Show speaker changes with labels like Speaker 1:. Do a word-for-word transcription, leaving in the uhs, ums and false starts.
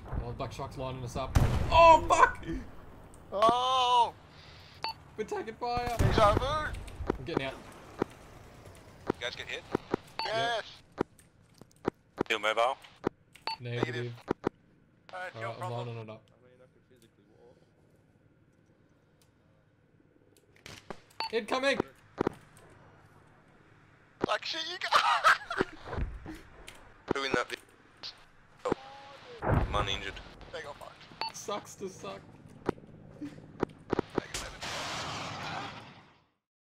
Speaker 1: Oh, Black Shark's lining us up. Oh, fuck!
Speaker 2: Oh!
Speaker 1: We're taking fire!
Speaker 2: Deja vu!
Speaker 1: I'm getting out.
Speaker 3: You guys get hit?
Speaker 2: Yes!
Speaker 3: Still mobile?
Speaker 1: Negative.
Speaker 2: Alright, no
Speaker 1: Alright, I'm
Speaker 2: problem.
Speaker 1: lining it up.
Speaker 4: I mean, I could physically walk.
Speaker 1: Incoming!
Speaker 2: Like shit, you got.
Speaker 3: Who in that? Oh, I'm uninjured.
Speaker 2: They got fucked.
Speaker 1: Sucks to suck.